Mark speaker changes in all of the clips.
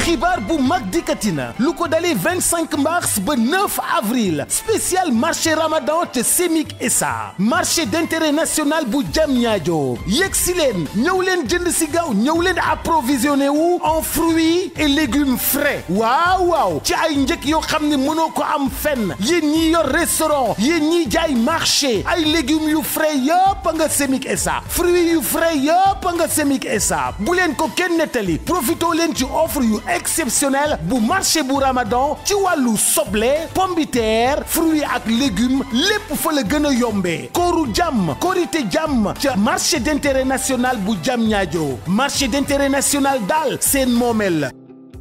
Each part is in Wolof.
Speaker 1: xibaar bu mag dikkatina lu ko dalee 25 mars ba 9 avril spécial marché Ramadan te Semik SA marché d'intérêt national bu Diamniadio yegg si leen ñëw leen jënd si gaaw ñëw leen approvisionné wu en fruits et légumes frais waaw ci ay njëkk yoo xam ne mënoo ko am fenn yéen ñi yor restaurant yéen ñi jaay marché ay légumes yu frais yëpp nga Semik SA fruits yu frais yëpp nga Semik SA bu leen ko kenn nettali profito leen ci offre yu exceptionnel bu marché bu Ramadan ci wàllu soble pomme de terre fruits ak légumes lépp fa la gën a yombee kooru jàmm korité jàmm ca marché d'intérêt national bu Diamniadio marché d'intérêt national daal seen moomeel la.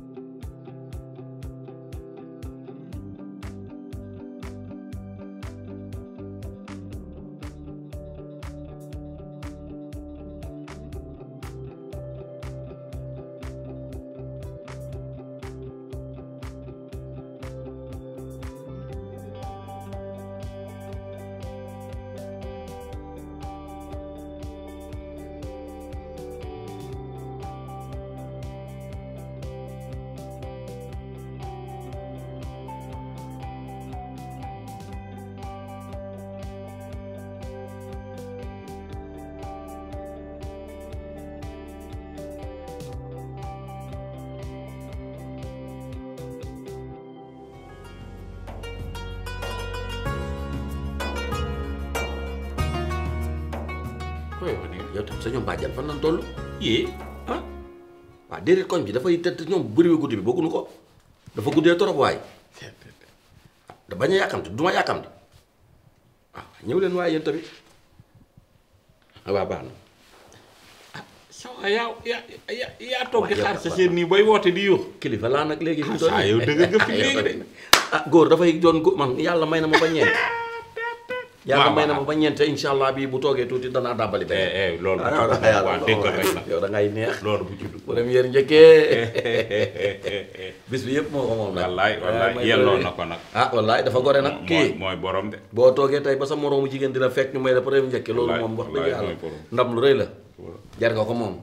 Speaker 2: yow tam sa ñoom bàjjan fan lañ toll yee ah waaw déedéet koñ bi dafay tëdd ñoom bëriwee guddi bi bëgguñu ko dafa guddee trop waaye da bañ a yàkkamti du ma yàkkamti waaw ñëw leen waaye yéen tamit waaw baax na
Speaker 3: sa yaa toog di xaar sa seen nii bay woote di yuux
Speaker 2: kilifa laa nag léegi fi mu toll
Speaker 3: yow dëgg nga fi léegi de
Speaker 2: góor dafay doon man yàlla may na ma ba ñeent yàlla may na ma ba ñeent incha allah bii bu toogee tuuti danaa dàbbali ba
Speaker 3: loolu waaw dégg rek la
Speaker 2: yow da ngay neex
Speaker 3: loolu bu ci dugg
Speaker 2: première njëkkee bis bi yëpp moo ko moom nag
Speaker 3: wallaay yelloon na ko nag
Speaker 2: wallaay dafa gore nag kii
Speaker 3: mooy borom de
Speaker 2: boo toogee tey ba sa moroomu jigéen di la fekk ñu may la première njëkke loolu moom wax dëgg yàlla ndam lu rëy la jar nga ko moom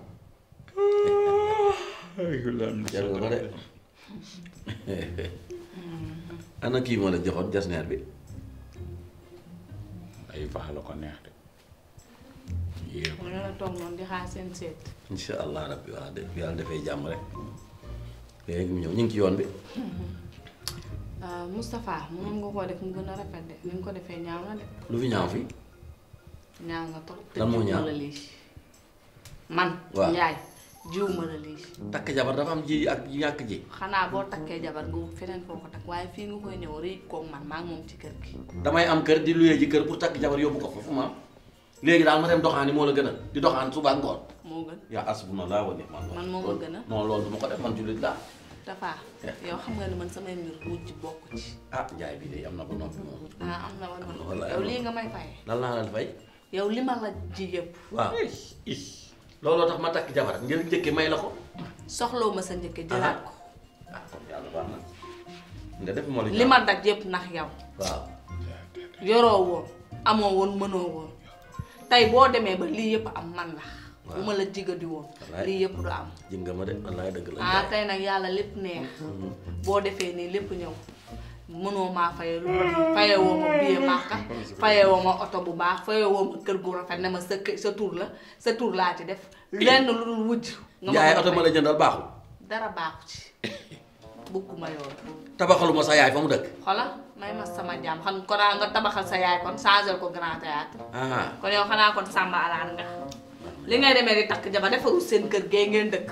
Speaker 2: jar nga ko de ana kii moo la joxoon jasneer bi
Speaker 3: ay faax la ko neex de yéen
Speaker 4: mën na toog noonu di xaar seen seet
Speaker 2: insha allah rabbi waaw de yàlla dafay jàmm rek léegi mu ñëw ñu ngi ci yoon bi
Speaker 4: Moustapha moom nga koo def mu gën a rafet de ni nga ko defee ñaaw na de
Speaker 2: lu fi ñaaw fi
Speaker 4: ñaaw nga trop
Speaker 2: lan moo ñaaw
Speaker 4: la lii man
Speaker 2: waaw
Speaker 4: Njaay jiw ma la lii
Speaker 2: takk jabar dafa am ji ak ñàkk ji
Speaker 4: xanaa boo takkee jabar nga wut feneen foo ko takk waaye fii nga koy ñëw rëy koog man maa ngi moom ci kër gi
Speaker 2: damay am kër di luyee ji kër pour takk jabar yóbbu ko foofu ma léegi daal ma dem doxaani moo la gën a di doxaan suba ngoon
Speaker 4: moo gën
Speaker 2: yaa asbunallah wa ni'mal
Speaker 4: man moo ma gën a
Speaker 2: non loolu du ma ko def man jullit laa
Speaker 4: Tafa yow xam nga ne man samay mbir wujj bokk ci
Speaker 2: njaay bi de am na ba noppi moom
Speaker 4: am na wala yow lii nga may faye
Speaker 2: lan laa la fay
Speaker 4: yow li ma la ji yëpp
Speaker 2: waaw looloo tax ma takk jabar ngir njëkke may la ko
Speaker 4: soxloo ma sa njëkke jëlaat ko
Speaker 2: kon yàlla baax na nga def moo
Speaker 4: li ma daj yëpp ndax yow
Speaker 2: waaw
Speaker 4: yoroo woon amoo woon mënoo woon tey boo demee ba lii yëpp am man la bu ma la jigadi woon lii yëpp du am
Speaker 2: jig nga ma de wallaay dëgg la
Speaker 4: tey nag yàlla lépp neex boo defee nii lépp ñëw mënoo maa faye loolu faye woo ma billet Makka faye woo ma oto bu baax faye woo ma kër gu rafet ne ma sa tur la sa tur laa ci def lenn lu dul wujj nga
Speaker 2: yaay oto ma la jëndal baaxul
Speaker 4: dara baaxu ci bëgguma yoon
Speaker 2: tabaxaluma sa yaay fa mu dëkk
Speaker 4: xola may ma sama jàmm xam kon nga tabaxal sa yaay kon changer ko grand théâtre kon yow xanaa kon Samba alaan nga li ngay demee di takk jabar defarul seen kër gee ngeen dëkk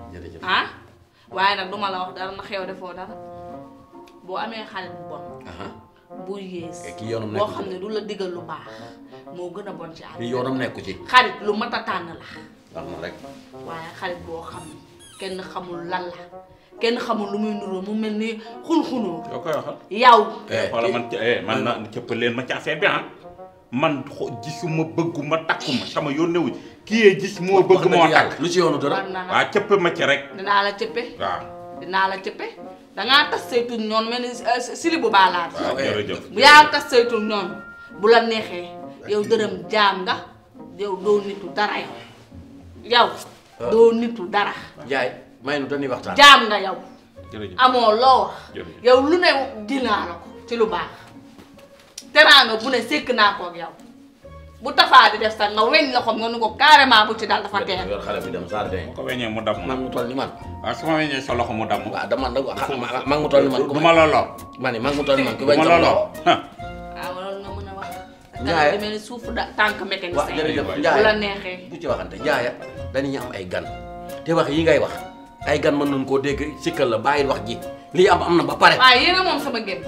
Speaker 4: waaye nag duma la wax dara na xew defoo dara boo amee xarit bu bon bu yées boo xam ne du la digal lu baax moo gën a bon ci àll
Speaker 2: bi yoonam nekku ci
Speaker 4: xarit lu mat a tànn la
Speaker 2: wax na rek
Speaker 4: waaye xarit boo xam ne kenn xamul lan la kenn xamul lu muy nuroo mu mel ni xun-xunoo
Speaker 3: yow koy waxal
Speaker 4: yow
Speaker 3: xoola man na cëpp leen ma ci affaire bi man gisuma bëgguma takkuma sama yónnewu kii yee gis moo bëgg moo takk
Speaker 2: lu ci yoonu dara
Speaker 3: waaw cëpp ma ci rek
Speaker 4: dinaa la cëppe
Speaker 3: waaw
Speaker 4: dinaa la cëppe dangaa tas saytu ñoon mel ni sili bu baalaat
Speaker 3: jërëjëf
Speaker 4: bu yaa tas saytu ñoon bu la neexee yow dërëm jaam nga yow doo nitu dara yow doo nitu dara
Speaker 2: jaay may nu dañuy waxtaan
Speaker 4: jaam nga yow amoo loo wax yow lu ne dinaa la ko ci lu baax teraanga bu ne sekk naa ko ak yow bu tafaa di def sax nga weñ la xam nga nu ko carrément bu ci daal dafa teel
Speaker 2: yor xale bi dem jardin
Speaker 3: ko weñee mu dam
Speaker 2: mag mu toll ni man
Speaker 3: waaw su ma weñee sa loxo mu dam
Speaker 2: waaw dama nag mag mu toll ni man
Speaker 3: du ma la lor
Speaker 2: ma ne mag mu toll ni man ku
Speaker 3: du ma la lor
Speaker 4: waaw loolu nga mën a wax Ndiaye demee ni suuf tànk mécanicien
Speaker 2: waaw jërëjëf
Speaker 4: bu
Speaker 2: Ndiaye
Speaker 4: la neexee
Speaker 2: bu ci waxante Ndiaye dañuy am ay gan te wax yi ngay wax ay gan mën nañ koo dégg sikkal la bàyyil wax ji lii am na ba pare
Speaker 4: waaw yéen a moom sama génn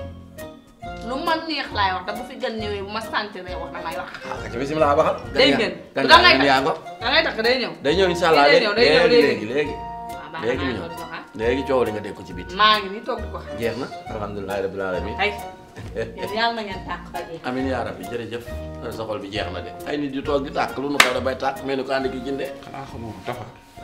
Speaker 4: lu ma neex laay wax te bu fi gan ñëwee bu ma sentir wax damay wax.
Speaker 2: ci bisimilah waxal.
Speaker 4: day ngeen
Speaker 2: da
Speaker 4: ngay takk day ñëw.
Speaker 2: day ñëw incha allah léegi
Speaker 4: léegi
Speaker 2: mu ñëw léegi coow li nga dégg ko ci biti.
Speaker 4: maa ngi nii toog di ko xam.
Speaker 2: jeex na alhamdulilah rabbil alamin.
Speaker 4: tey yàlla na ngeen tàkk ba jeex.
Speaker 2: amiin yaa rabbi jërëjëf sa xol bi jeex na de. ay nit yu toog di tàkk lu nu ko da bay tàkk mel ni ko ànd ki jëndee.
Speaker 3: xanaa xamoo dafa.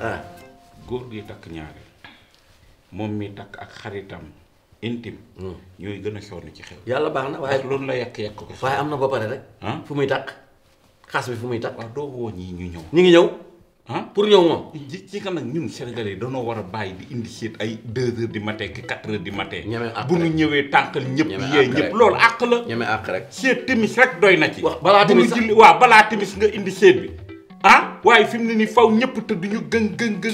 Speaker 3: góor gi takk ñaari moom mi takk ak xaritam intime. ñooy gën a sonn ci xew.
Speaker 2: yàlla baax na waaye
Speaker 3: loolu la yekk ko.
Speaker 2: waaye am na ba pare rek. fu muy takk xaas bi fu muy takk.
Speaker 3: waaw doo woo ñii ñu ñëw.
Speaker 2: ñu ngi ñëw. pour ñëw moom.
Speaker 3: ci kan nag ñun Sénégalais yi danoo war a bàyyi di indi seet ay 2 heures du matin ki 4 heures du matin.
Speaker 2: ñeme àq
Speaker 3: bu ñu ñëwee tànkal ñëpp. yee ñëpp loolu àq la.
Speaker 2: ñeme àq rek.
Speaker 3: seet timis rek doy na ci.
Speaker 2: wax balaa timis sax
Speaker 3: waaw balaa timis nga indi seet bi. waaye fi mu ne nii faw ñëpp te duñu gën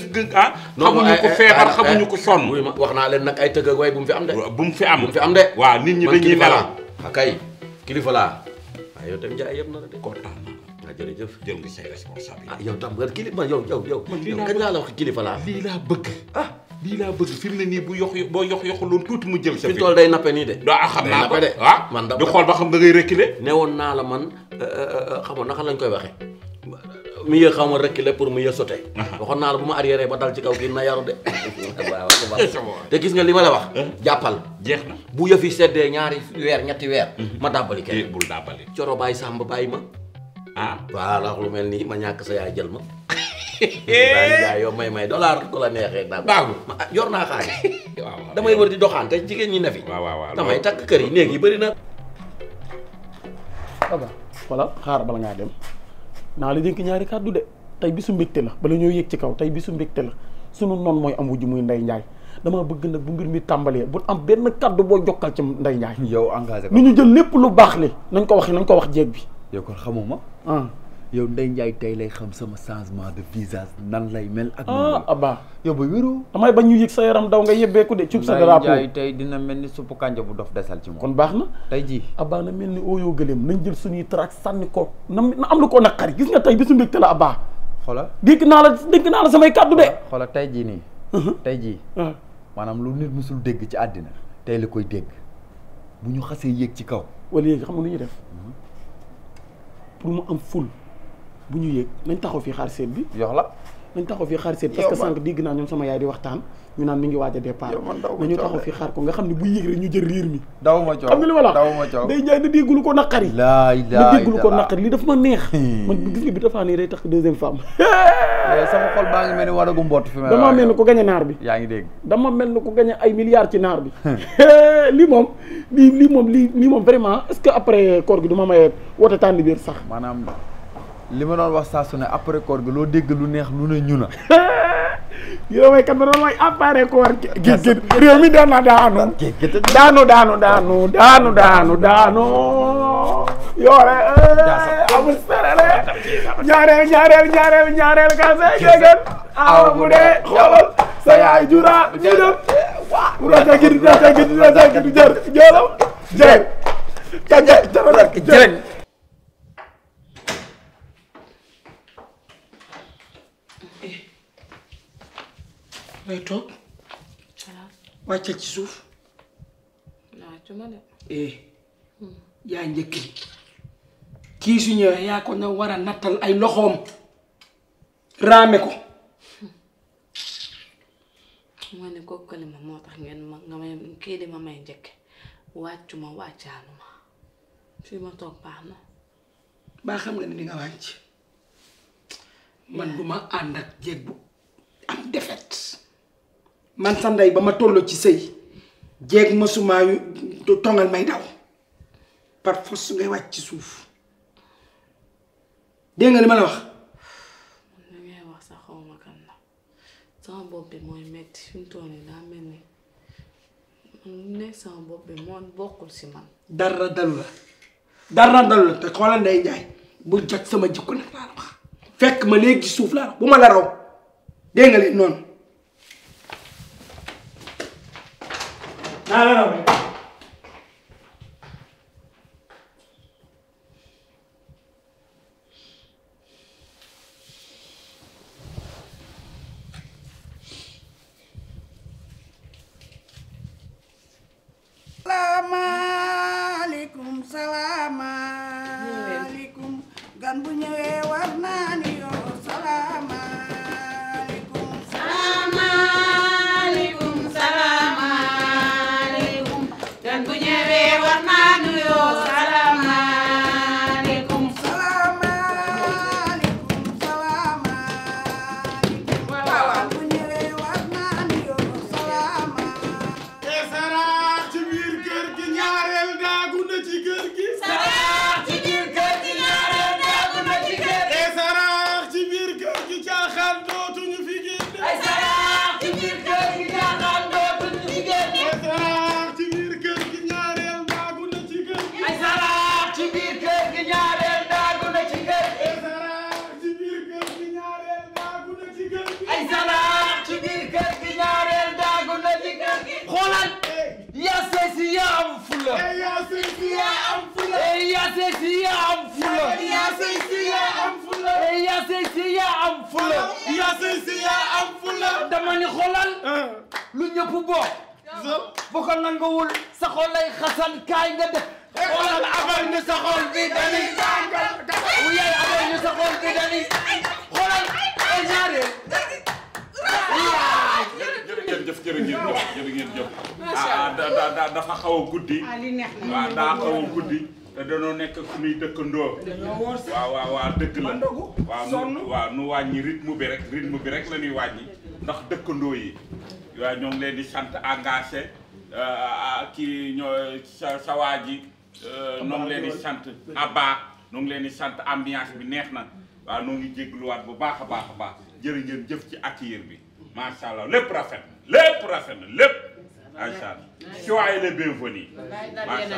Speaker 3: xamuñu ko feebar xamuñu ko sonn.
Speaker 2: wax naa leen nag ay tëgg ak way bu mu fi am de.
Speaker 3: bu mu fi am
Speaker 2: de.
Speaker 3: waaw nit ñi dañuy nelaw.
Speaker 2: kay kilifa laa. waaw yow tam Ndiaye yëpp na la de.
Speaker 3: kontaan naa.
Speaker 2: jërëjëf
Speaker 3: jël nga say responsabilité.
Speaker 2: yow tam nga kilifa yow kañ laa la wax kilifa laa.
Speaker 3: lii laa bëgg. lii laa bëgg fi mu ne nii boo yoxuloon tuuti mu jël sa
Speaker 2: fi tool day nappe nii de.
Speaker 3: xam naa ko
Speaker 2: de
Speaker 3: man di xool ba xam da ngay reculer.
Speaker 2: newoon naa la man xamoon naka lañ koy waxee mu yë xaw ma reculer pour mu yë sauté. waxoon naa la bu ma arrière ba dal ci kaw kii na yaru de. waaw te gis nga li ma la wax. jàppal
Speaker 3: jeex na
Speaker 2: bu yëf yi seddee ñaari weer ñetti weer. ma dàbbali kenn
Speaker 3: bul dàbbali.
Speaker 2: coro bàyyi sàmb bàyyi ma. voilà lu mel nii ma ñàkk sa yaay jël ma. jaay yow may dollar ku la neexee daal.
Speaker 3: baagu
Speaker 2: yor naa xaalis. damay wër di doxaan te jigéen ñi ne fi.
Speaker 3: waaw
Speaker 2: damay takk kër yi néeg yi bëri na.
Speaker 1: voilà xaar bala ngaa dem naa la dénk ñaari kàddu de tey bisu mbégte la bala ñoo yéeg ci kaw tey bisu mbégte la sunu noon mooy am wujj muy Ndeye Ndiaye dama bëgg nag bu mbir mi tàmbalee bu am benn kàddu boo jokkal ci Ndeye Ndiaye.
Speaker 5: yow engagé ko
Speaker 1: ni ñu jël lépp lu baax li nañ ko wax jéeg bi.
Speaker 5: yow kon xamuma. yow Ndeye Ndiaye tey lay xam sama changement de visage nan lay mel. ak
Speaker 1: Abba
Speaker 5: yow ba wéru
Speaker 1: damay bañ ñu yëg sa yaram daw nga yebbeeku de. cub sa drapeau
Speaker 5: Ndeye Ndiaye tey dina mel ni suppu kànja bu dof desal ci moom.
Speaker 1: kon baax na
Speaker 5: tey jii
Speaker 1: Abba na mel ni ooyoo gëleem nañ jël suñuy trac sànni ko na am lu ko naqari gis nga tey bisu mbégte la Abba.
Speaker 5: xoolal
Speaker 1: dénk naa la samay kàddu de.
Speaker 5: xoolal tey jii nii. tey jii. maanaam lu nit musul dégg ci àddina tey la koy dégg bu ñu xasee yéeg ci kaw.
Speaker 1: wala yéeg xam nga lu ñuy def pour mu am ful bu ñu yéeg nañ taxaw fii xaar seet bi.
Speaker 5: yox la
Speaker 1: nañ taxaw fii xaar seet parce que sànq dégg naa ñoom sama yaay di waxtaan ñu naan mi ngi waaj a départ. nañu taxaw fii xaar ko nga xam ne bu yéeg rek ñu jël riir mi.
Speaker 5: daw ma coow
Speaker 1: xam nga li ma la
Speaker 5: daw ma coow
Speaker 1: Ndeye Ndiaye na déggulu ko naqari. na déggulu ko naqari li daf ma neex. man gis nga bi dafaa nii day tax deuxième femme.
Speaker 5: sama xol baa ngi mel ni waragu mbott fi
Speaker 1: dama mel ni ku gañe naar bi.
Speaker 5: yaa ngi dégg
Speaker 1: dama mel ni ku gañe ay milliards ci naar bi. lii moom vraiment est-ce que après koor gi du ma maye woote tànn biir sax.
Speaker 5: maanaam li ma doon wax saa su ne après koor gi loo dégg lu neex lu ne ñu na.
Speaker 1: yow may kat ma doon may après koor gi réew mi daan na daanu. yoore amul serere ñaareel ka se gegen awa bu dee xoolal sa yaay jura ñu dem rata gidi jër joolam jër jërëñ
Speaker 6: ngay toog wàccal ci suuf yaa njëkk kii su ñëwee yaa ko na war a nattal ay loxoom raame ko
Speaker 4: moo ne kooku kële ma moo tax ngeen ma nga may kii di ma may njëkk wàccuma wàccaanuma fii ma toog baax na
Speaker 6: baa xam nga ne di nga wàcc man du ma ànd ak jéeg bu am defet man sa ndey ba ma tolloo ci sëy jéeg masumaa yu tongal may daw par force ngay wàcc ci suuf dégg nga li ma la wax.
Speaker 4: li ngay wax sax xaw ma kan la sama bopp bi mooy metti fi mu toll nii daa mel ni ne sama bopp bi moo bokkul si man.
Speaker 6: dara dalu la te xoolal Ndeye Ndiaye bul jot sama jikko nag laa la wax fekk ma léegi ci suuf laa la bu ma la raw dégg nga leen noonu naa la raw rek.
Speaker 7: salaamaaleykum gan bu ñëwee war naa ni yoo salaamaaleykum
Speaker 8: salaamaaleykum salaamaaleykum gan bu ñëwee war naa ni yoo salaamaaleykum
Speaker 7: salaamaaleykum salaamaaleykum gan bu ñëwee war naa ni yoo salaamaaleykum
Speaker 1: Esara ci biir kër gi ñaareel daagu na ci kër gi.
Speaker 8: saraax ci biir kër gi ñaareel daagu na ci kër gi
Speaker 1: Esara ci biir kër gi caaxaan dootuñu fi génne.
Speaker 8: ay saraax ci biir kër gi jaaxaan dootuñu fi génne
Speaker 1: Esara ci biir kër gi ñaareel daagu na ci kër gi.
Speaker 8: ay saraax ci biir kër gi ñaareel daagu na ci kër gi
Speaker 1: Esara ci biir kër gi ñaareel daagu na ci kër gi.
Speaker 8: ay saraax ci biir kër gi ñaareel daagu na ci kër gi xoolal yaa seesi yaa am fula
Speaker 1: yaa sëy si yaa am fula.
Speaker 8: yaa seesi yaa am fula
Speaker 1: yaa sëy si yaa am fula.
Speaker 8: yaa seesi yaa am fula
Speaker 1: yaa sëy si yaa am fula.
Speaker 8: dama ni xoolal lu ñëpp bokk bu ko nanguwul sa xol lay xasan kaay nga def xoolal abal ñu sa xol bi dani yaay abal ñu sa xol bi dani xoolal ay ñaare
Speaker 3: jërë ngeen jëf dafa xaw a guddi waaw daa xaw a guddi te danoo nekk fu ñuy dëkkandoo waaw dëgg la waaw nu wàññi rythme bi rek la ñuy wàññi ndax dëkkandoo yi waaw ñoo ngi leen di sant engagé kii ñoo sa waa ji ñoo ngi leen di sant Abba ñoo ngi leen di sant ambiance bi neex na waaw ñoo ngi jégluwaat bu baax a baax jërë ngeen jëf ci accueil bi macha allah lépp rafet na lépp macha allah soyez les bienvenus macha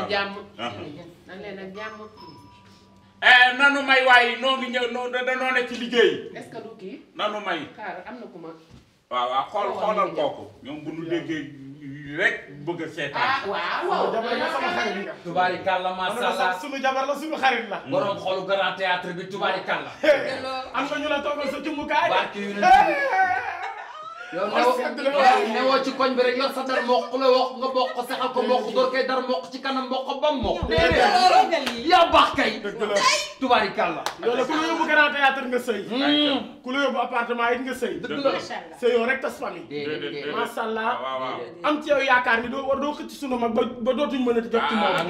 Speaker 3: allah nanu may waaye noo ngi ñëw danoo ne ci liggéey
Speaker 9: est-ce que du kii
Speaker 3: nanu may
Speaker 9: xaaral am na ku ma
Speaker 3: waaw xoolal kooku ñoom bu nu déggee rek bëgg a seetaan
Speaker 9: waaw
Speaker 8: tubaarikàlla macha allah
Speaker 1: sunu jabar la sunu xarit la.
Speaker 8: borom xolu grand théâtre bi tubaarikàlla
Speaker 1: am nga ñu la toogal sa cumbukaay.
Speaker 8: barke yu yow newoo ci koñ bi rek yor sa dar mboq la wax nga mboq saxal ko mboq door kay dar mboq ci kanam mboq ba mboq déedéet yaa baax kay tubaarikàlla
Speaker 1: yow la ku la yóbbu grand théâtre nga sëy. ku la yóbbu appartement it nga sëy.
Speaker 8: dëgg la
Speaker 1: sëyoo rek tas famille. macha allah am ci yow yaakaar ni doo xëcc sunu mag ba dootuñu mën a jot ci moom.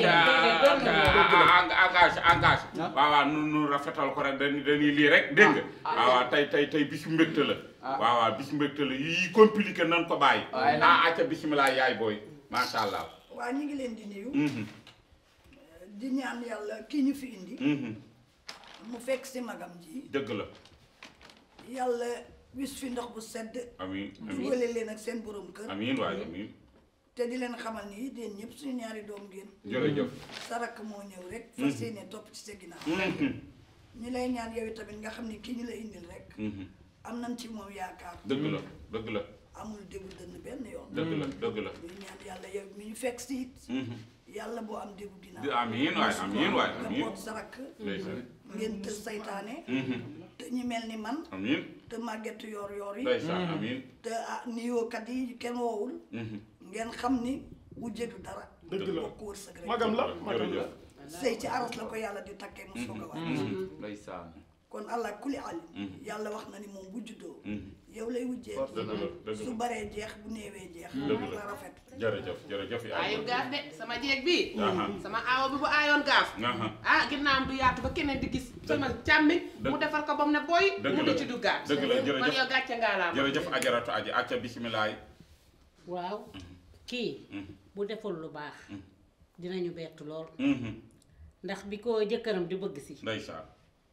Speaker 3: engagé waaw nu rafetal ko rek dañuy lii rek dégg nga waaw tey bisu mbégte la waaw bisu mbégte la yi compliqué nan ko bàyyi acca bisimilah yaay booy macha allah
Speaker 7: waa ñu ngi leen di nuyu di ñaan yàlla kii ñu fi indi mu fekk si magam ji
Speaker 3: dëgg la
Speaker 7: yàlla wis fi ndox bu sedd
Speaker 3: amiin
Speaker 7: duggale leen ak seen borom kër
Speaker 3: amiin waay amiin
Speaker 7: te di leen xamal ni yéen ñëpp suñu ñaari doom ngeen
Speaker 3: jërëjëf
Speaker 7: sarak moo ñëw rek fas yéene topp ci sa ginnaaw ñu lay ñaan yow tamit nga xam ni kii ñu la indil rek am nañ ci moom yaakaar
Speaker 3: dëgg la
Speaker 7: amul déggu dënn benn yoon
Speaker 3: dëgg la
Speaker 7: ñu ñaan yàlla yow mi ñu fekk si it yàlla boo am déggu ginnaaw
Speaker 3: amiin waay
Speaker 7: nga boot sarak ngeen tëj saytaane te ñu mel ni man
Speaker 3: amiin
Speaker 7: te màgget yoor yi
Speaker 3: amiin
Speaker 7: te nuyookat yi kenn woowul ngeen xam ni wujje du dara
Speaker 1: dëgg la
Speaker 7: bokk wërsëg rek
Speaker 1: magam la
Speaker 7: sëy ci aras la ko yàlla di takkee mu soog a wàcc
Speaker 5: ndeysaan
Speaker 7: kon allah kuli alim yàlla wax na ni moom bu juddoo yow lay wujjee su baree jeex bu néewee jeex la rafet
Speaker 3: jërëjëf
Speaker 9: aayul gaaf de sama jeeg bi sama aawo bi bu aayoon gaaf ginnaawam du yaatu ba keneen di gis sama càmmi mu defar ko ba mu ne booy mu di ci duggaat
Speaker 3: dëgg la jërëjëf
Speaker 9: man yow gàcce ngaalaam
Speaker 3: jërëjëf ajaratu aji acca bisimilah
Speaker 10: waaw kii bu deful lu baax dinañu bett lool ndax bi ko jëkkëram di bëgg si
Speaker 3: ndeysaan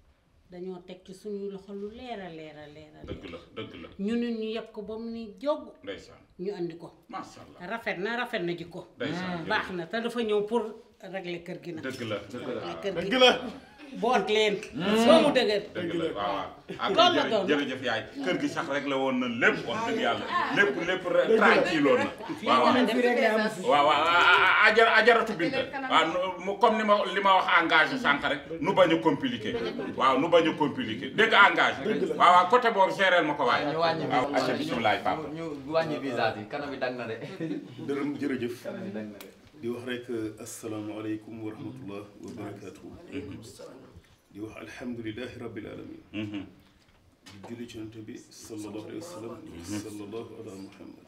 Speaker 10: dañoo teg ci suñuy loxo lu leer a leer a leer a
Speaker 3: dëgg la dëgg la
Speaker 10: ñu nit ñu yeb ko ba mu ni jog
Speaker 3: ndeysaan
Speaker 10: ñu andi ko
Speaker 3: masha Allah
Speaker 10: rafet na jikko
Speaker 3: ndeysaan
Speaker 10: baax na te dafa ñëw pour régler kër gi nag
Speaker 3: dëgg la
Speaker 10: dëgg la boot leen soo mu dëgër
Speaker 3: dëgg la waaw
Speaker 10: loolu la doon
Speaker 3: jërëjëf yaay kër gi sax rek la woon na lépp wax dëgg yàlla lépp tranquille woon na waaw ajaratu Binta waaw comme li ma wax engagé sànq rek nu bañ a compliqué waaw nu bañ a compliqué dégg engagé waaw côté boobu géreel ma ko waaye waaw aca bisimilaay papa
Speaker 5: ñu wàññi visage yi kanam yi dang na de
Speaker 11: dërëm jërëjëf di wax rek asalaamaaleykum wa rahmatullah wa barakatuhu di wax alhamdulilahi rabbil alamin di julli ci Yonent bi sallallahu alayhi wa sallam sallallahu ala muhammad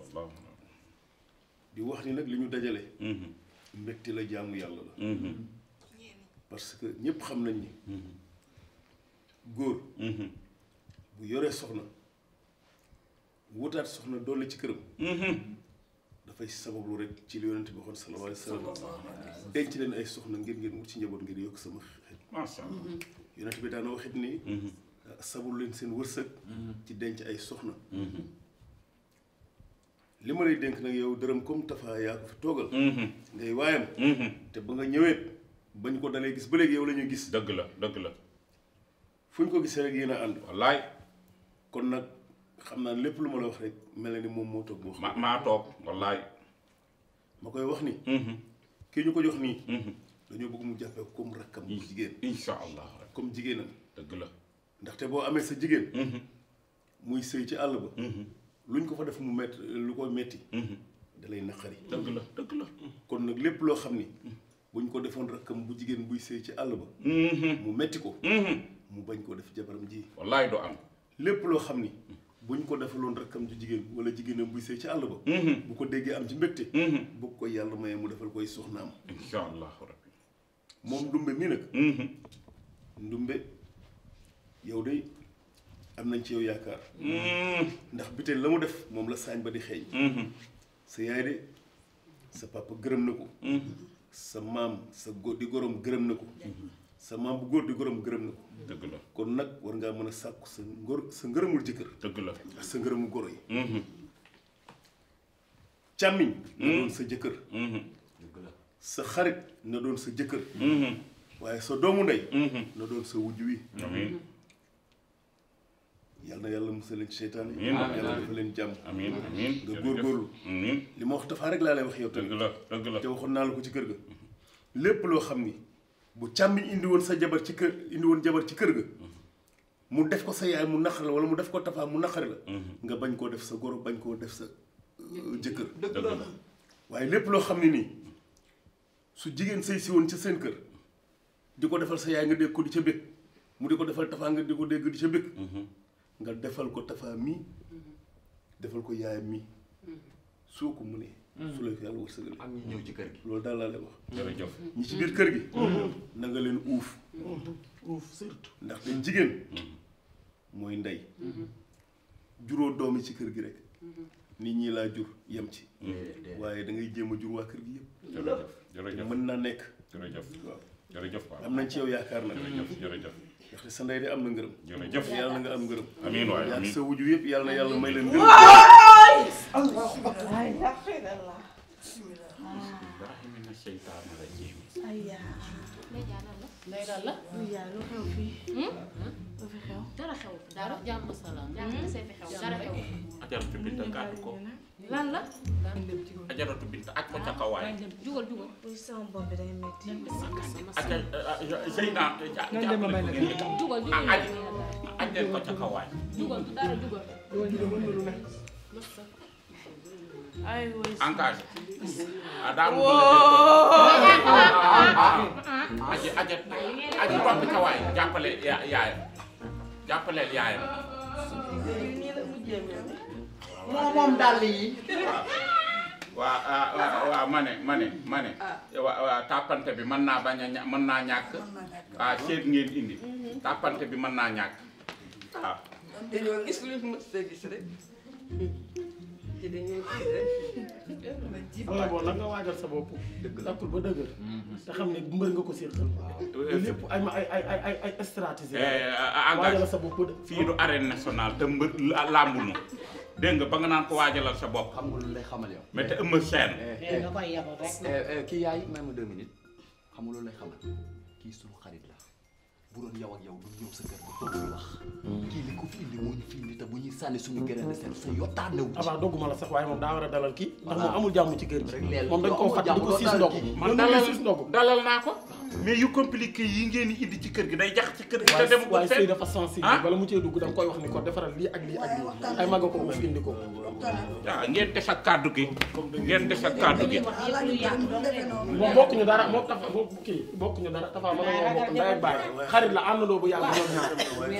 Speaker 11: di wax ni nag li ñu dajale mbégte la jaamu yàlla la parce que ñépp xam nañ ni góor bu yoree soxna wutaat soxna dolli ci këram dafay sabablu rek ci li Yonent bi waxoon sallallahu alayhi wa sallam denc leen ay soxna ngeen wut ci njaboot ngir yokk sama xeet
Speaker 3: masha Allah
Speaker 11: Yonent bi daana waxit ni sabablu leen seen wërsëg ci denc ay soxna li ma lay dénk nag yow dërëm comme Tafa yaa ko fi toogal ngay waayam te ba nga ñëwee bañ ko dalee gis ba léegi yow la ñuy gis
Speaker 3: dëgg la
Speaker 11: fu ñu ko gisee rek yéen a ànd
Speaker 3: wallaay
Speaker 11: kon nag xam naa lépp lu ma la wax rek mel na ni moom moo toog boo xam
Speaker 3: maa toog wallaay
Speaker 11: ma koy wax ni kii ñu ko jox nii dañoo bëgg mu jàppee ko comme rakkam bu jigéen
Speaker 3: insha Allah
Speaker 11: comme jigéenam
Speaker 3: dëgg la
Speaker 11: ndaxte boo amee sa jigéen muy sëy ci àll ba luñ ko fa def mu metti lu ko metti da lay naqari
Speaker 3: dëgg la
Speaker 11: kon nag lépp loo xam ni buñ ko defoon rakkam bu jigéen buy sëy ci àll ba mu metti ko mu bañ koo def jabaram ji
Speaker 3: wallaay do am
Speaker 11: lépp loo xam ni buñ ko defaloon rakkam ju jigéen wala jigéenam buy sëy ci àll ba bu ko déggee am ci mbégte bu ko yàlla mayee mu defal koy soxnaam
Speaker 3: insha Allah rabbi
Speaker 11: moom ndumbe mii nag ndumbe yow de am nañ ci yow yaakaar ndax biteel la mu def moom la saañ ba di xeeñ sa yaay de sa papa gërëm na ko sa maam sa góor di gorom gërëm na ko sa maam bu góor di gorom gërëm na ko
Speaker 3: dëgg la
Speaker 11: kon nag war ngaa mën a sàkku sa ngërëmul jëkkër
Speaker 3: dëgg la
Speaker 11: ak sa ngërëmu goro yi càmmiñ na doon sa jëkkër sa xarit na doon sa jëkkër waaye sa doomu ndey na doon sa wujj wi
Speaker 3: amiin
Speaker 11: yal na yàlla musal leen ci seytaane yàlla dafa leen jàmm
Speaker 3: amiin
Speaker 11: nga góorgóorlu li ma wax Tafa rek laa lay wax yow tamit
Speaker 3: dëgg la
Speaker 11: te waxoon naa la ko ci kër ga lépp loo xam ni bu càmmiñ indi woon sa jabar ci kër indi woon jabar ci kër ga mu def ko sa yaay mu naqari la wala mu def ko Tafa mu naqari la nga bañ koo def sa goro bañ koo def sa jëkkër waaye lépp loo xam ne nii su jigéen sëy si woon ca seen kër di ko defal sa yaay nga dégg ko di ca bëgg mu di ko defal Tafa nga di ko dégg di ca bëgg nga defal ko Tafa mii defal ko yaayam mii soo ko mënee su la ko yàlla wërsëgal
Speaker 5: ak ñi ñëw ci kër gi
Speaker 11: loolu daal laa lay wax
Speaker 3: jërëjëf
Speaker 11: ñi ci biir kër gi na nga leen uuf
Speaker 6: surtout
Speaker 11: ndaxte jigéen mooy ndey juróo doom yi ci kër gi rek nit ñi laa jur yem ci waaye da ngay jéem a jur waa kër gi yëpp
Speaker 3: jërëjëf
Speaker 11: mën naa nekk
Speaker 3: waaw jërëjëf
Speaker 11: am nañ ci yow yaakaar nag
Speaker 3: jërëjëf
Speaker 11: ndaxte sa ndey de am na ngërëm
Speaker 3: jërëjëf
Speaker 11: yàlla na nga am ngërëm
Speaker 3: amiin waay
Speaker 11: yaa
Speaker 3: amiin
Speaker 11: sa wuju yëpp yàlla na yàlla may leen ngërëm
Speaker 10: ndey daal la
Speaker 4: lu xew fii lu fi xew
Speaker 10: dara xew dara jàmm salaam jàmm kese fi xew dara xew
Speaker 3: ajaratu Binta gàddu ko
Speaker 4: lan la
Speaker 3: ajaratu Binta aj ko ca kaw waay
Speaker 10: jugal
Speaker 4: buy sama bopp bi day metti
Speaker 3: aja Zeyna
Speaker 10: jugal
Speaker 3: aj leen ko ca kaw waay
Speaker 10: jugal du dara jugal
Speaker 4: ay woy
Speaker 3: engagé daanu aji topp ca waay jàppale yaayam jàppaleel yaayam
Speaker 8: moom dàll yi
Speaker 3: waaw ma ne waa tàppante bi mën naa bañ a mën naa ñàkk waaw seet ngeen indi tàppante bi mën naa ñàkk waaw
Speaker 6: dañoo gis lu ñu mës a gis rek
Speaker 9: ci dañuy
Speaker 6: wala boo nag nga waajal sa bopp takkul ba dëgër te xam ne mbër nga ko séqal lépp ay stratégie waajal sa bopp
Speaker 3: fii du arène nationale te mbër làmbu nu dégg nga ba nga naan ko waajalal sa bopp
Speaker 5: xam nga lu lay xamal yow
Speaker 3: mais te ëmb seen
Speaker 10: nga koy yabal rek
Speaker 5: kii yaay may ma 2 minutes xam nga loolu lay xamal kii suñu xarit la bu doon yow ak yow du ñëw sa kër ba toog ñu wax kii li ko fi indi moo ñu fi indi te bu ñuy sànni suñu gërëm seen sa yottaane wu
Speaker 6: avant dogguma la sax waaye moom daa war a dalal kii ndax moom amul jàmm ci kër gi moom dañ koo fàtte di ko siis ndogu
Speaker 3: man dalal naa ko mais yu compliqué yi ngeen di indi ci kër gi day jax ci kër gi te dem
Speaker 6: waaye sëy dafa sensible bala mu cee dugg da nga koy wax ni ko defaral lii ak lii ak lii ay maga ko uuf indi ko
Speaker 3: waaw ngeen des ak kàddu gi ngeen des ak kàddu gi
Speaker 6: moom bokkuñu dara moom tafa moom kii bokkuñu dara tafa mën a woo bokk ndey ak baay xarit la àndandoo bu yàgg ñoom ñaar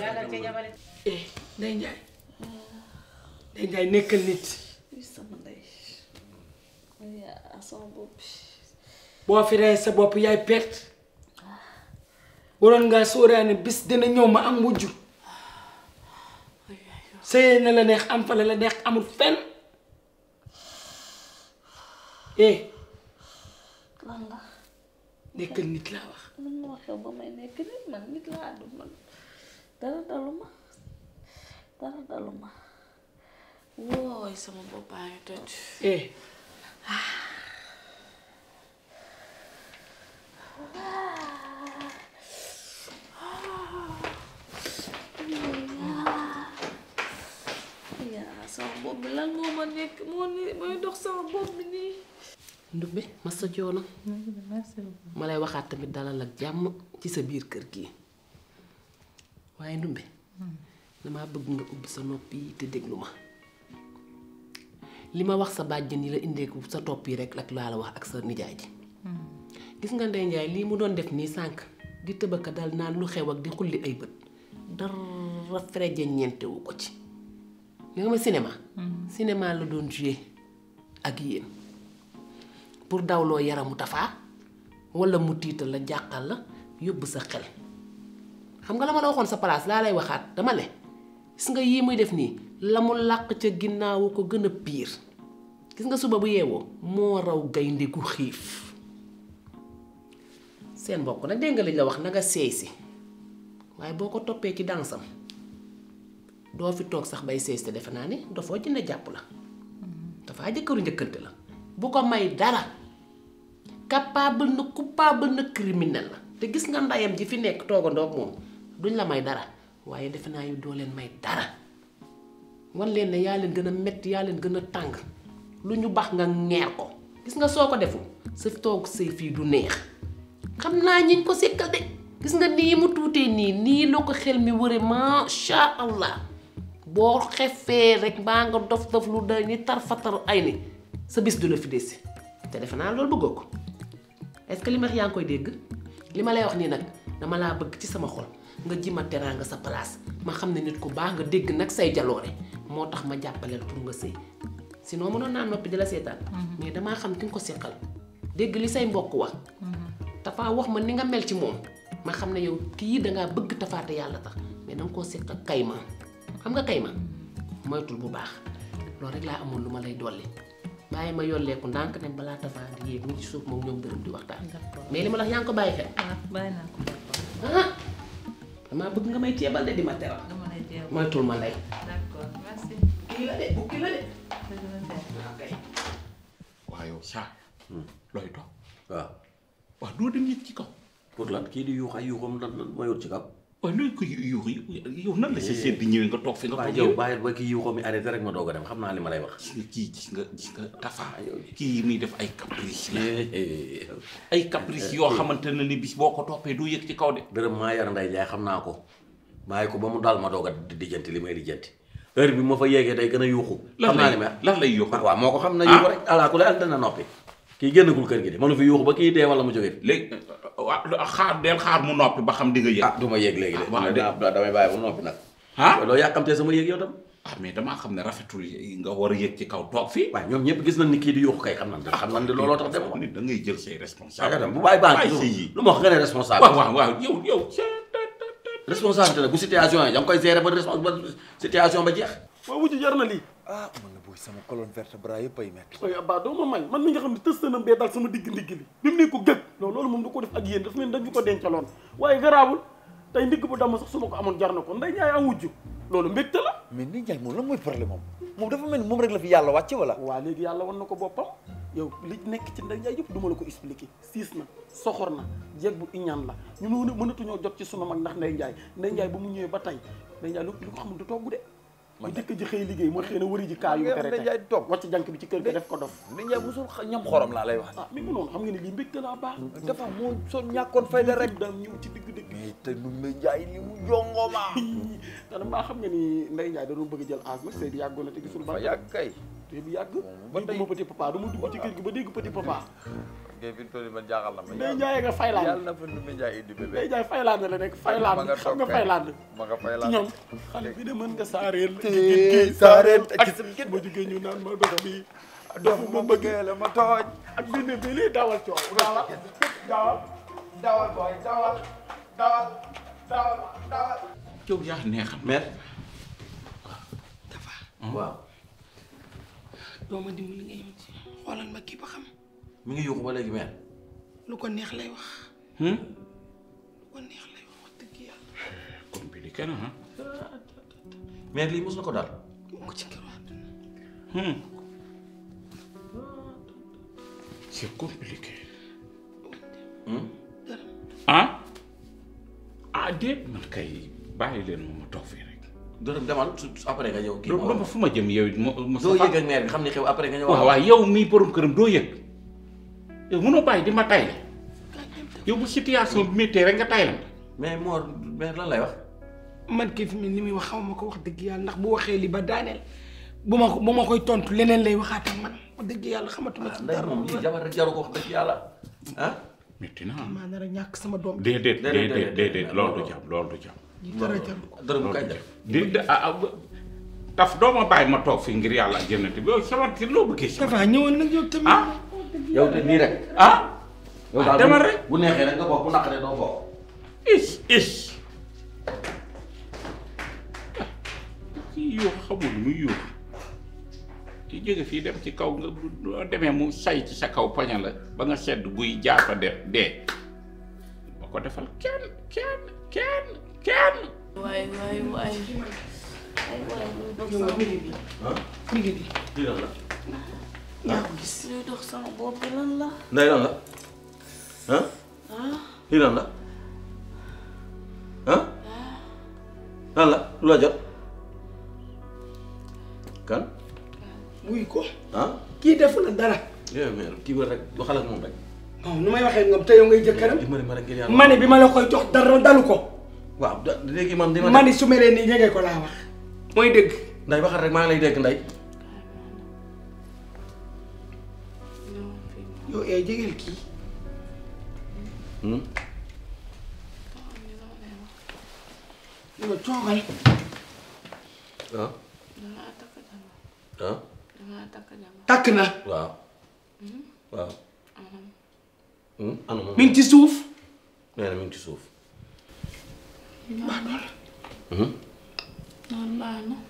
Speaker 6: Ndeye Ndiaye Ndeye Ndiaye nekkal nit
Speaker 4: sama ndey yaa sama bopp
Speaker 6: boo fi rey sa bopp yaay perte waroon ngaa sóoraane bis dina ñëw ma am wujju sëyee na la neex am fa la neex amul fenn
Speaker 4: lan la
Speaker 6: nekkal nit laa wax
Speaker 4: lan moo xew ba may nekk nit man nit laa du man dara daluma wooy sama boppaa ngi toj sama bopp bi lan moo ma nekk mooy dox sama bopp bi nii
Speaker 9: Ndumbe masa joono ma lay waxaat tamit dalal ak jàmm ci sa biir kër gi waaye Ndumbe damaa bëgg nga ubbi sa nopp yi te déglu ma li ma wax sa bàjjen yi la indeeku sa topp yi rek ak laa la wax ak sa nijaay ji gis nga Ndeye Ndiaye lii mu doon def nii sànq di tëbaka dal naan lu xew ak di xulli ay bët dara freje ñeentewu ko ci li nga ma cinéma la doon joué ak yéen pour dawloo yaramu Tafa wala mu tiital la jàqal la yóbbu sa xel xam nga la ma la waxoon sa place laa lay waxaat dama ne gis nga yii muy def nii la mu làq ca ginnaawu ko gën a piir gis nga suba bu yeewoo moo raw gaynde gu xiif seen mbokk nag dégg nga liñ la wax na nga seey si waaye boo ko toppee ci dansam doo fi toog sax bay seey si defe naa ni dafoo jënd jàpp la dafaa jëkkëru njëkkante la bu ko may dara capable na coupable na criminel la te gis nga ndayam ji fi nekk toogandoog moom duñ la may dara waaye defe naa yu doo leen may dara wan leen ne yaa leen gën a metti yaa leen gën a tàng lu ñu baax nga ngeer ko gis nga soo ko deful sa toog sëy fii du neex xam naa ñiñ ko sekkal de gis nga nii mu tuutee nii la ko xel mi wëre masha Allah boo xefee rek baa nga dof lu da ni tarfatar ay ni sa bis du la fi desi te defe naa loolu bëggoo ko est-ce que li ma yaa ngi koy dégg li ma lay wax nii nag dama laa bëgg ci sama xol nga ji ma teraanga sa place ma xam ne nit ku baax nga dégg nag say jaloore moo tax ma jàppaleel pour nga sëy sinon mënoon naa noppi di la seetaan mais damaa xam ki nga ko seqal dégg li say mbokk wax Tafa wax ma ni nga mel ci moom ma xam ne yow kii dangaa bëgg Tafa te yàlla tax mais danga koo seq ak kayma xam nga kayma moytul bu baax loolu rek laa amoon lu ma lay dolli bàyyi ma yolleeku ndànk ne balaa Tafa di yéeg ni ci suuf moom ñoom dërëm di waxtaan mais li ma la wax yaa ngi ko bàyyi xel
Speaker 4: bàyyi naa ko
Speaker 9: damaa bëgg nga may ceebal de di ma teral moytul ma ndey
Speaker 4: d'accord merci
Speaker 9: kii la de bukki la de
Speaker 3: waaw yow saa looy toog
Speaker 2: waaw
Speaker 3: waaw doo dem yëg ci kaw
Speaker 2: pour lan kii di yuux ay yuuxam lan ma yor ci kaw
Speaker 3: waaye nooy ko yuux yow nan la sa seet di ñëwee nga toog fi nga
Speaker 2: waaye
Speaker 3: toog
Speaker 2: yow bàyyil ba kii yuuxam yi arrêté rek ma doog a dem xam naa li ma lay wax
Speaker 3: gis nga Tafa kii muy def ay caprice la ay caprice yoo xamante ne ni bis boo ko toppee du yëg ci kaw de
Speaker 2: dërëm maa yar Ndeye Ndiaye xam naa ko bàyyi ko ba mu daal ma doog a lijjanti li may lijjanti heure bi ma fa yéegee day gën a yuuxu xam naa li ma
Speaker 3: lan lay yuuxu
Speaker 2: waaw moo ko xam na yuuxu rek alaa ku la dana noppi kii génnagul kër gi de mënu fi yuuxu ba kii dee wala mu jógee
Speaker 3: léegi xaar mu noppi ba xam di nga yëg
Speaker 2: du ma yéeg léegi de damay bàyyi ba noppi nag loo yàkkamtee sama yéeg yow tam
Speaker 3: mais damaa xam ne rafetul nga war a yëg ci kaw toog fii
Speaker 2: waaw ñoom ñëpp gis nañ ni kii di yuuxu kay xam nañ ne looloo tax dem
Speaker 3: nit da ngay jël say responsable
Speaker 2: bu bàyyi baax lu ma wax nga ne responsable
Speaker 3: waaw yow
Speaker 2: responsabilité la bu situation yi da nga koy gérer ba situation ba jeex
Speaker 6: moo wujj jar na lii
Speaker 5: mën na boo
Speaker 8: sama colonne vertébrale yëpp ay metti.
Speaker 6: ooy Abba doo ma may man mi nga xam ne tëstanam bee dal sama digg ndigg li bi mu ne ko gëg loolu moom du ko def ak yéen dafa mel dañu ko dencaloon waaye garaawul tey ndigg bu damm sax su ma ko amoon jar na ko Ndeye Ndiaye am wujju loolu mbégte la.
Speaker 8: mais Ndeye Ndiaye moom lan mooy problème moom dafa mel ni moom rek la fi yàlla wàcce wala.
Speaker 6: waa léegi yàlla wan na ko boppam yow li nekk ci Ndeye Ndiaye yëpp du ma la ko expliquer siis na soxor na jeeg bu iñaan la ñu mënatuñoo jot ci sunu mag ndax Ndeye Ndiaye ba mu ñëwee ba tey Ndeye Ndiaye lu ko xamul du togg de bu jëkk ji xëy liggéey mooy xëy na wari ji kaa yu tere
Speaker 8: Ndeye Ndiaye toog
Speaker 6: wàcc jànk bi ci kër ga def ko dof
Speaker 8: Ndeye Ndiaye musul ñam xorom laa lay wax
Speaker 6: mi ngi noonu xam nga ne lii mbégte laa baax
Speaker 8: dafa moo son ñàkkoon fayda rek
Speaker 6: daal ñëw ci digg-digg
Speaker 8: mais te nu Ndeye Ndiaye li mu jongoma
Speaker 6: te maa xam nga ni Ndeye Ndiaye da doon bëgg jël âge nag sëy bi yàggoon na te gisul ba
Speaker 8: yàgg kay
Speaker 6: te bi yàgg dégguma petit papa du ma dugg ci kër gi ba dégg petit papa
Speaker 8: ngay fi toll man jaaxal na ma
Speaker 6: Ndeye Ndiaye nga faylaan
Speaker 8: yàlla na fa nu Ndeye Ndiaye indi bébé
Speaker 6: Ndeye Ndiaye faylaan la nekk faylaan xam nga faylaan
Speaker 8: ma nga faylaan
Speaker 6: ci ñoom xale bi de mën nga saareel
Speaker 8: saareel ak sa gën
Speaker 6: ma jógee ñu naan ma dox bi dox
Speaker 8: ma bëggee la ma tooñ
Speaker 6: ak dine bi lii dawal coow dawal boy dawal
Speaker 3: yow yaa neexam
Speaker 2: mère
Speaker 6: dafa
Speaker 2: waaw
Speaker 6: doo ma dimbali nga yem ci xoolal ma kii ba xam
Speaker 2: mi ngi yuuxu ba léegi mère
Speaker 6: lu ko neex lay wax
Speaker 3: lu
Speaker 6: ko neex lay wax dëgg yàlla
Speaker 3: compliqué na
Speaker 2: mère lii mos na ko daal
Speaker 6: moo ko ci këru àdduna
Speaker 3: c'est compliqué déet man kay bàyyi leen ma toog fii rek
Speaker 2: dërëm demal su après nga ñëw kii
Speaker 3: doo fu ma jëm yow it
Speaker 2: doo yëg ak mère bi xam ni xew après nga ñëw
Speaker 3: waaw yow mii borom këram doo yëg yow mënoo bàyyi di ma tay la yow bu situation bi méttee rek nga tay la
Speaker 2: mais Mor mère lan lay wax
Speaker 6: man kii fi mu li muy wax xaw ma ko wax dëgg yàlla ndax bu waxee li ba daaneel bu ma koy tontu leneen lay waxaat ak man wax dëgg yàlla xamatuma ci dara
Speaker 2: moom lii jabar rek jaru ko wax dëgg yàlla ah
Speaker 3: métti na
Speaker 6: maa nar a ñàkk sama doom
Speaker 3: déedéet loolu du jàmm loolu du jàmm
Speaker 6: dara jaru ko
Speaker 2: dërëm kay def
Speaker 3: taf doo ma bàyyi ma toog fii ngir yàlla ak jënnati bi yow sama ci loo bëggee si
Speaker 6: dafa ñëwoon nag yow tamit
Speaker 2: yow de nii rek yow daal
Speaker 3: demal rek
Speaker 2: bu neexee rek nga bokk bu naqaree doo bokk
Speaker 3: kii yoo xamul muy yoo ci jóge fii dem ci kaw nga loo demee mu say ci sa kaw paña la ba nga sedd guy jaata dee ba ko defal kenn
Speaker 4: waay
Speaker 6: mi ngi nii
Speaker 2: lii lan la
Speaker 6: yaa ko gis
Speaker 4: luy dox sama bopp bi lan la
Speaker 2: ndey lan la lii lan la lan la lu la jot kan
Speaker 6: wuy ko
Speaker 2: ah
Speaker 6: kii defu la dara
Speaker 2: yow mère kii wër rek waxal ak moom rek
Speaker 6: non nu may waxee ngam te yow ngay jëkkëram
Speaker 2: dimbali ma rek ngir yàlla
Speaker 6: ma ne bi ma la koy jox dara dalu ko
Speaker 2: waaw léegi man dima
Speaker 6: ma ni su meree nii jege ko laa wax mooy dëgg
Speaker 2: nday waxal rek maa ngi lay dégg nday
Speaker 6: yow jegeel kii yow coogal takk na
Speaker 2: waaw anu moom
Speaker 6: mi ngi ci suuf
Speaker 2: nee na mi ngi ci suuf
Speaker 6: baax dool
Speaker 4: noonu baax na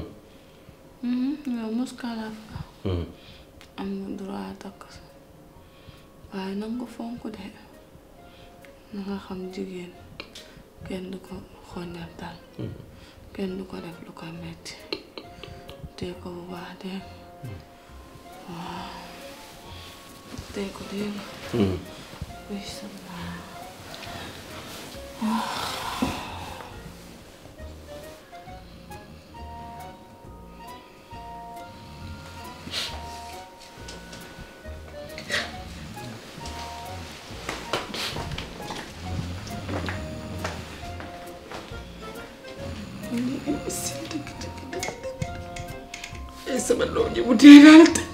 Speaker 4: yow muskalaaf nga am nga droit takk sa waaye nanga ko fonk de na nga xam jigéen kenn du ko xoññantal kenn du ko def lu ko metti tee ko bu baax dégg waaw tee ko dégg oui sama
Speaker 6: sama doom ji bu téye daal